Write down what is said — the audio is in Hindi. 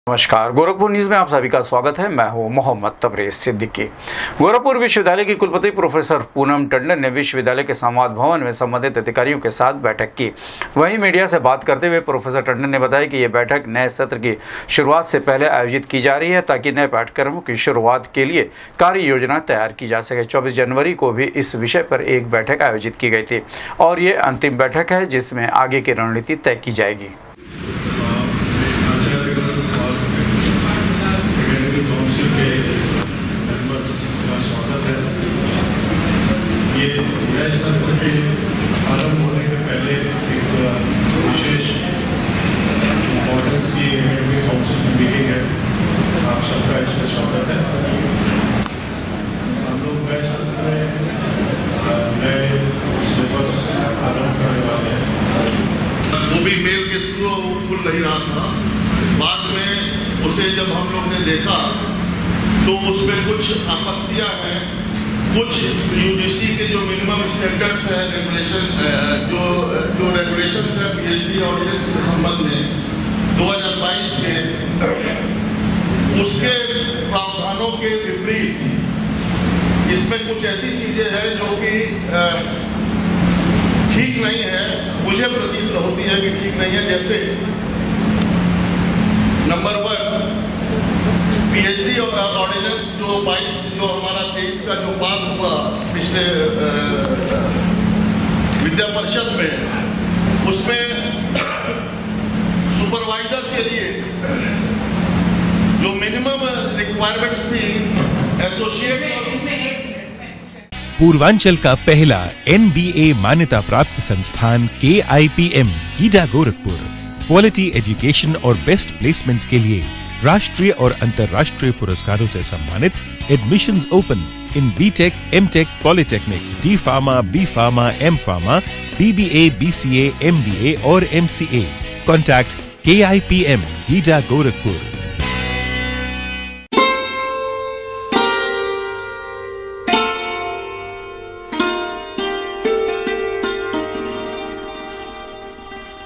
नमस्कार, गोरखपुर न्यूज में आप सभी का स्वागत है। मैं हूं मोहम्मद तबरेज सिद्दीकी। गोरखपुर विश्वविद्यालय की कुलपति प्रोफेसर पूनम टंडन ने विश्वविद्यालय के संवाद भवन में संबंधित अधिकारियों के साथ बैठक की। वहीं मीडिया से बात करते हुए प्रोफेसर टंडन ने बताया कि यह बैठक नए सत्र की शुरुआत से पहले आयोजित की जा रही है ताकि नए पाठ्यक्रमों की शुरुआत के लिए कार्य योजना तैयार की जा सके। 24 जनवरी को भी इस विषय पर एक बैठक आयोजित की गई थी और ये अंतिम बैठक है जिसमें आगे की रणनीति तय की जाएगी। नए सत्र के आरंभ होने के पहले एक विशेष इम्पोर्टेंस की एकेडमिक काउंसिल की मीटिंग है। आप सबका इसमें स्वागत है। हम लोग नए सत्र में नए सिलेबस आरंभ करने वाले हैं। वो भी मेल के थ्रू खुल नहीं रहा था। बाद में उसे जब हम लोग ने देखा तो उसमें कुछ आपत्तियां हैं। कुछ यूजीसी के जो मिनिमम स्टैंडर्ड्स हैं, रेगुलेशन जो रेगुलेशंस हैं पीएचडी ऑर्डिनेंस के संबंध में 2022 के, उसके प्रावधानों के विपरीत इसमें कुछ ऐसी चीजें हैं जो कि ठीक नहीं है। मुझे प्रतीत होती है कि ठीक नहीं है। जैसे नंबर 1, पीएचडी ऑर्डिनेंस जो 22 जो हमारा 23 का जो पास हुआ पिछले विद्या परिषद में, उसमें सुपरवाइजर के लिए जो मिनिमम रिक्वायरमेंट्स थी एसोसिएट। पूर्वांचल का पहला NBA मान्यता प्राप्त संस्थान KIPM Gida Gorakhpur quality education और बेस्ट प्लेसमेंट के लिए राष्ट्रीय और अंतर्राष्ट्रीय पुरस्कारों से सम्मानित। Admissions open in B Tech, M Tech, polytechnic, D pharma, B pharma, M pharma, BBA, BCA, MBA और MCA। Contact KIPM Gida Gorakhpur.